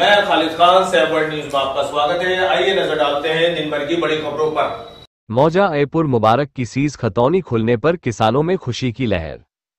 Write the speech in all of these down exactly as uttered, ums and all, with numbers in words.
मैं खालिद खान सैफवर्ल्ड न्यूज में आपका स्वागत है। आइए नजर डालते हैं दिन भर की बड़ी खबरों पर। मौजा एपुर मुबारक की सीज खतौनी खुलने पर किसानों में खुशी की लहर।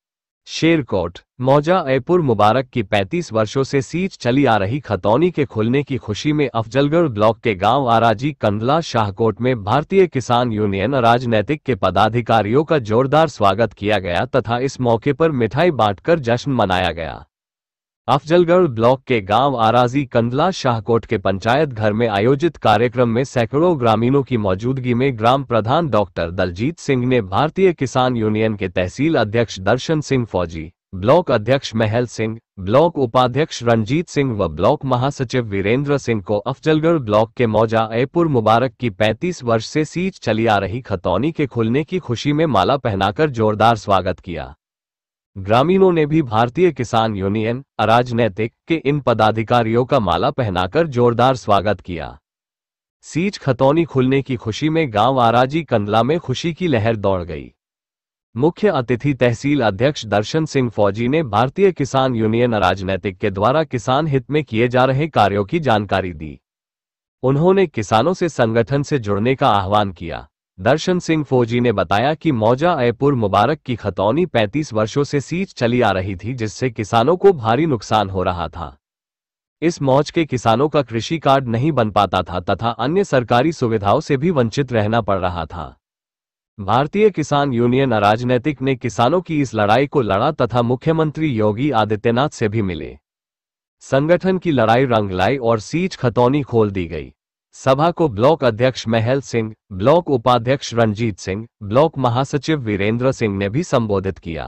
शेरकोट मौजा एपुर मुबारक की पैंतीस वर्षों से सीज चली आ रही खतौनी के खुलने की खुशी में अफजलगढ़ ब्लॉक के गांव आराजी कंदला शाहकोट में भारतीय किसान यूनियन राजनैतिक के पदाधिकारियों का जोरदार स्वागत किया गया तथा इस मौके पर मिठाई बांटकर जश्न मनाया गया। अफजलगढ़ ब्लॉक के गांव आराजी कंदला शाहकोट के पंचायत घर में आयोजित कार्यक्रम में सैकड़ों ग्रामीणों की मौजूदगी में ग्राम प्रधान डॉक्टर दलजीत सिंह ने भारतीय किसान यूनियन के तहसील अध्यक्ष दर्शन सिंह फौजी, ब्लॉक अध्यक्ष महल सिंह, ब्लॉक उपाध्यक्ष रंजीत सिंह व ब्लॉक महासचिव वीरेंद्र सिंह को अफजलगढ़ ब्लॉक के मौजा एपुर मुबारक की पैंतीस वर्ष से सीज चली आ रही खतौनी के खुलने की खुशी में माला पहनाकर जोरदार स्वागत किया। ग्रामीणों ने भी भारतीय किसान यूनियन राजनैतिक के इन पदाधिकारियों का माला पहनाकर जोरदार स्वागत किया। सीज खतौनी खुलने की खुशी में गांव आराजी कंदला में खुशी की लहर दौड़ गई। मुख्य अतिथि तहसील अध्यक्ष दर्शन सिंह फौजी ने भारतीय किसान यूनियन राजनैतिक के द्वारा किसान हित में किए जा रहे कार्यों की जानकारी दी। उन्होंने किसानों से संगठन से जुड़ने का आह्वान किया। दर्शन सिंह फौजी ने बताया कि मौजा एपुर मुबारक की खतौनी पैंतीस वर्षों से सीज चली आ रही थी, जिससे किसानों को भारी नुकसान हो रहा था। इस मौज के किसानों का कृषि कार्ड नहीं बन पाता था तथा अन्य सरकारी सुविधाओं से भी वंचित रहना पड़ रहा था। भारतीय किसान यूनियन राजनैतिक ने किसानों की इस लड़ाई को लड़ा तथा मुख्यमंत्री योगी आदित्यनाथ से भी मिले। संगठन की लड़ाई रंग लाई और सीज खतौनी खोल दी गई। सभा को ब्लॉक अध्यक्ष महल सिंह, ब्लॉक उपाध्यक्ष रंजीत सिंह, ब्लॉक महासचिव वीरेंद्र सिंह ने भी संबोधित किया।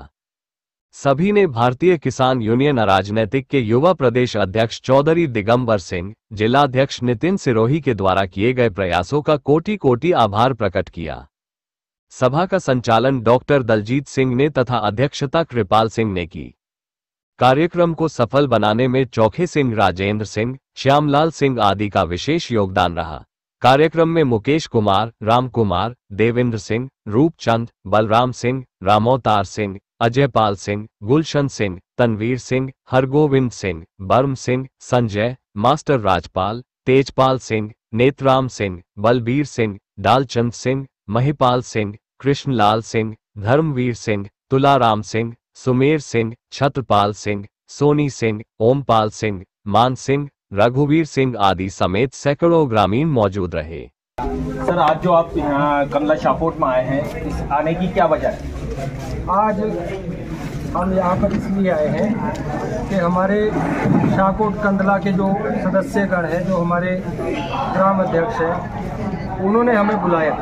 सभी ने भारतीय किसान यूनियन राजनैतिक के युवा प्रदेश अध्यक्ष चौधरी दिगंबर सिंह, जिलाध्यक्ष नितिन सिरोही के द्वारा किए गए प्रयासों का कोटि कोटि आभार प्रकट किया। सभा का संचालन डॉक्टर दलजीत सिंह ने तथा अध्यक्षता कृपाल सिंह ने की। कार्यक्रम को सफल बनाने में चौखे सिंह, राजेंद्र सिंह, श्यामलाल सिंह आदि का विशेष योगदान रहा। कार्यक्रम में मुकेश कुमार, राम कुमार, देवेंद्र सिंह, रूपचंद, बलराम सिंह, रामोतार सिंह, अजयपाल सिंह, गुलशन सिंह, तनवीर सिंह, हरगोविंद सिंह, बर्म सिंह, संजय, मास्टर राजपाल, तेजपाल सिंह, नेतराम सिंह, बलबीर सिंह, डालचंद सिंह, महिपाल सिंह, कृष्णलाल सिंह, धर्मवीर सिंह, तुलाराम सिंह, सुमेर सिंह, छत्रपाल सिंह, सोनी सिंह, ओमपाल सिंह, मान सिंह, रघुवीर सिंह आदि समेत सैकड़ों ग्रामीण मौजूद रहे। सर, आज जो आप यहाँ कंदला शाहकोट में आए हैं, इस आने की क्या वजह है? आज हम यहाँ पर इसलिए आए हैं कि हमारे शाहकोट कंदला के जो सदस्यगण हैं, जो हमारे ग्राम अध्यक्ष हैं, उन्होंने हमें बुलाया।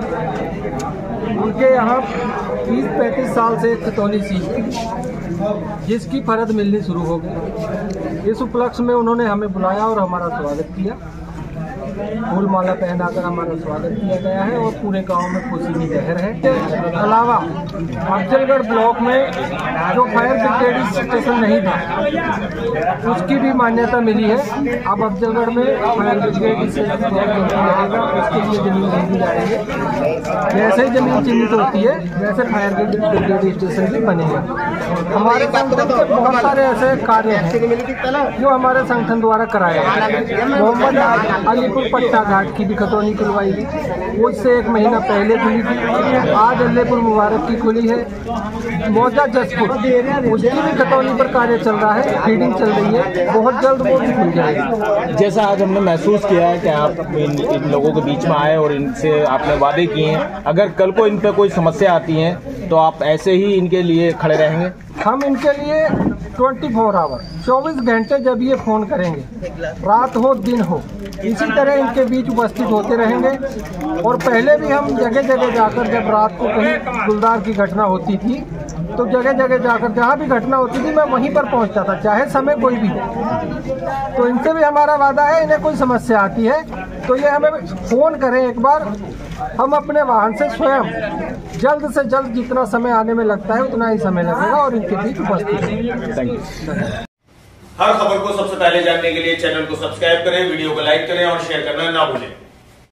उनके यहाँ तीस पैंतीस साल से खतौनी सीज थी, जिसकी फरद मिलनी शुरू हो गई। इस उपलक्ष्य में उन्होंने हमें बुलाया और हमारा स्वागत किया। फूल माला पहनाकर हमारा स्वागत किया गया है और पूरे गांव में खुशी की लहर है। इसके अलावा अफजलगढ़ ब्लॉक में जो फायर ब्रिगेड स्टेशन नहीं था, उसकी भी मान्यता मिली है। अब अफजलगढ़ में फायर ब्रिगेड स्टेशन लगेगा, उसके लिए जमीन खरीदी जा रही है। जैसे ही जमीन चिन्हित होती है, वैसे फायर ब्रिगेड स्टेशन भी बनेगा। हमारे संगठन के बहुत सारे ऐसे कार्य हैं जो हमारे संगठन द्वारा कराए गए। मोहम्मद अलीपुर पट्टा घाट की भी खतौनी खुलवाई थी, वो इससे एक महीना पहले खुली थी। आज अल्लेपुर मुबारक की खुली है। मौजा जसपुर, उसकी भी खतौनी पर कार्य चल रहा है, फीडिंग चल रही है, बहुत जल्द वो भी खुल जाएगी। जैसा आज हमने महसूस किया है कि आप इन, इन लोगों के बीच में आए और इनसे आपने वादे किए हैं, अगर कल को इन पर कोई समस्या आती है तो आप ऐसे ही इनके लिए खड़े रहेंगे? हम इनके लिए चौबीस आवर चौबीस घंटे जब ये फोन करेंगे, रात हो दिन हो, इसी तरह इनके बीच उपस्थित होते रहेंगे। और पहले भी हम जगह जगह जाकर, जब रात को कहीं गुलदार की घटना होती थी, तो जगह जगह जाकर जहाँ भी घटना होती थी मैं वहीं पर पहुँचता था, चाहे समय कोई भी हो। तो इनसे भी हमारा वादा है, इन्हें कोई समस्या आती है तो ये हमें फ़ोन करें एक बार, हम अपने वाहन से स्वयं जल्द से जल्द, जितना समय आने में लगता है उतना ही समय लगेगा और इनके बीच उपस्थित रहेंगे। हर खबर को सबसे पहले जानने के लिए चैनल को सब्सक्राइब करें, वीडियो को लाइक करें और शेयर करना ना भूलें।